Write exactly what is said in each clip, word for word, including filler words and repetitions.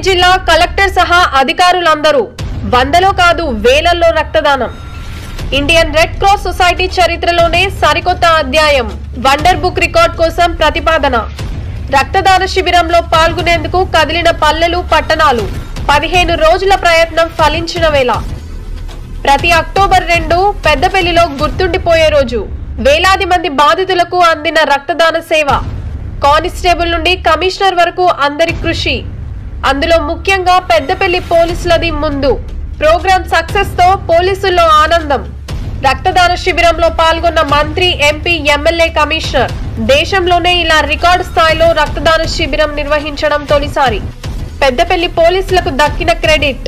జిల్లా కలెక్టర్ సహా అధికారులందరూ వందలో కాదు వేలల్లో రక్తదానం. ఇండియన్ రెడ్ క్రాస్ సొసైటీ చరిత్రలోనే సరికొత్త అధ్యాయం. వండర్ బుక్ రికార్డ్ కోసం ప్రతిపాదన. రక్తదాన శిబిరంలో పాల్గొనేందుకు కదిలిన పల్లెలు పట్టణాలు. పదిహేను రోజుల ప్రయత్నం ఫలించిన వేళ. ప్రతి అక్టోబర్ రెండు పెద్దపల్లిలో గుర్తుండిపోయే రోజు. వేలాది మంది బాధితులకు అందిన రక్తదాన సేవ. కానిస్టేబుల్ నుండి కమిషనర్ వరకు అందరి కృషి. అందులో ముఖ్యంగా పెద్దపల్లి పోలీసులది ముందు. ప్రోగ్రామ్ సక్సెస్ తో పోలీసుల్లో ఆనందం. రక్తదాన శిబిరంలో పాల్గొన్న మంత్రి, ఎంపీ, ఎమ్మెల్యే, కమిషనర్. దేశంలోనే ఇలా రికార్డు స్థాయిలో రక్తదాన శిబిరం నిర్వహించడం తొలిసారి. పెద్దపల్లి పోలీసులకు దక్కిన క్రెడిట్.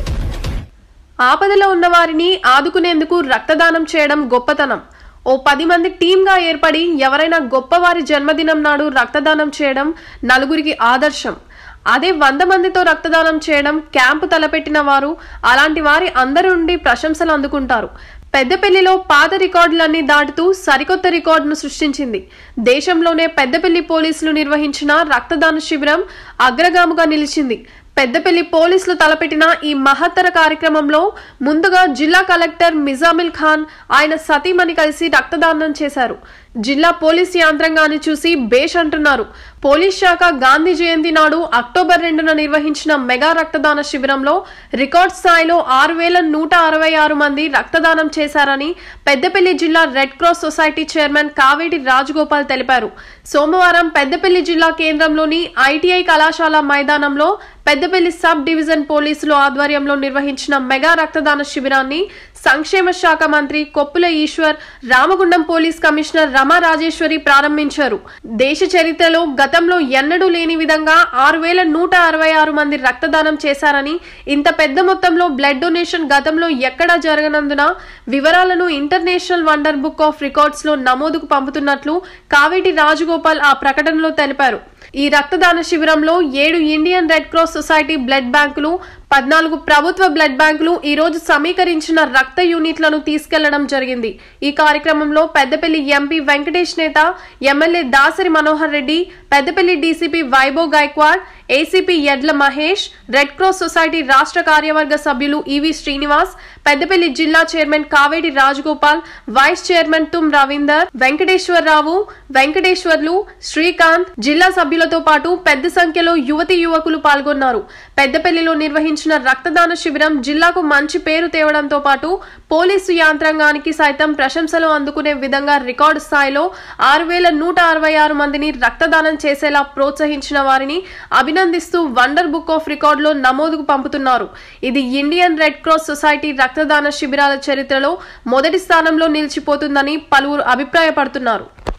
ఆపదలో ఉన్న వారిని ఆదుకునేందుకు రక్తదానం చేయడం గొప్పతనం. ఓ పది మంది టీంగా ఏర్పడి ఎవరైనా గొప్పవారి జన్మదినం నాడు రక్తదానం చేయడం నలుగురికి ఆదర్శం. అదే వంద మందితో రక్తదానం చేయడం క్యాంపు తలపెట్టిన వారు అలాంటి వారి అందరి నుండి ప్రశంసలు అందుకుంటారు. పెద్దపల్లిలో పాత రికార్డులన్నీ దాటుతూ సరికొత్త రికార్డును సృష్టించింది. దేశంలోనే పెద్దపల్లి పోలీసులు నిర్వహించిన రక్తదాన శిబిరం అగ్రగాముగా నిలిచింది. పెద్దపల్లి పోలీసులు తలపెట్టిన ఈ మహత్తర కార్యక్రమంలో ముందుగా జిల్లా కలెక్టర్ మిజామిల్ ఖాన్ ఆయన సతీమణి కలిసి రక్తదానం చేశారు. జిల్లా పోలీస్ యంత్రాంగాన్ని చూసి బేష్ అంటున్నారు. పోలీస్ శాఖ గాంధీ జయంతి నాడు అక్టోబర్ రెండున నిర్వహించిన మెగా రక్తదాన శిబిరంలో రికార్డ్ స్థాయిలో ఆరు వేల నూట అరవై ఆరు మంది రక్తదానం చేశారని పెద్దపల్లి జిల్లా Red Cross Society chairman Kaveti Rajagopal తెలిపారు. సోమవారం పెద్దపల్లి జిల్లా కేంద్రంలోని ఐటీఐ కళాశాల మైదానంలో పెద్దపల్లి సబ్ డివిజన్ పోలీసులు ఆధ్వర్యంలో నిర్వహించిన మెగా రక్తదాన శిబిరాన్ని సంక్షేమ శాఖ మంత్రి కొప్పుల ఈశ్వర్, రామగుండం పోలీస్ కమిషనర్ రమా రాజేశ్వరి ప్రారంభించారు. దేశ చరిత్రలో గతంలో ఎన్నడూ లేని విధంగా ఆరు వేల నూట అరవై ఆరు మంది రక్తదానం చేశారని, ఇంత పెద్ద మొత్తంలో బ్లడ్ డొనేషన్ గతంలో ఎక్కడా జరగనందున వివరాలను International Wonder Book of Records లో నమోదుకు పంపుతున్నట్లు కావేటి రాజగోపాల్ ఆ ప్రకటనలో తెలిపారు. ఈ రక్తదాన శిబిరంలో ఏడు Indian Red Cross Society blood బ్యాంకులు, పద్నాలుగు ప్రభుత్వ బ్లడ్ బ్యాంకులు ఈ రోజు సమీకరించిన రక్త యూనిట్లను తీసుకెళ్లడం జరిగింది. ఈ కార్యక్రమంలో Peddapalli MP Venkatesh Netha, MLA Dasari Manohar Reddy, Peddapalli DCP Vaibhav Gaikwad, ACP Yadla Mahesh, Red Cross Society రాష్ట్ర కార్యవర్గ సభ్యులు ఈవి శ్రీనివాస్, పెద్దపల్లి జిల్లా chairman Kaveti Rajagopal, vice chairman Tum Ravinder, Venkateswararao, Venkateswarlu, Srikanth, జిల్లా సభ్యులతో పాటు పెద్ద సంఖ్యలో యువతి యువకులు పాల్గొన్నారు. పెద్దపల్లిలో నిర్వహించిన రక్తదాన శిబిరం జిల్లాకు మంచి పేరు తేవడంతో పాటు పోలీసు యంత్రాంగానికి సైతం ప్రశంసలు అందుకునే విధంగా రికార్డు స్థాయిలో ఆరు వేల నూట అరవై ఆరు మందిని రక్తదానం చేసేలా ప్రోత్సహించిన వారిని అభినందిస్తూ వండర్ బుక్ ఆఫ్ రికార్డ్ లో నమోదుకు పంపుతున్నారు. ఇది ఇండియన్ రెడ్ క్రాస్ సొసైటీ రక్తదాన శిబిరాల చరిత్రలో మొదటి స్థానంలో నిలిచిపోతుందని పలువురు అభిప్రాయపడుతున్నారు.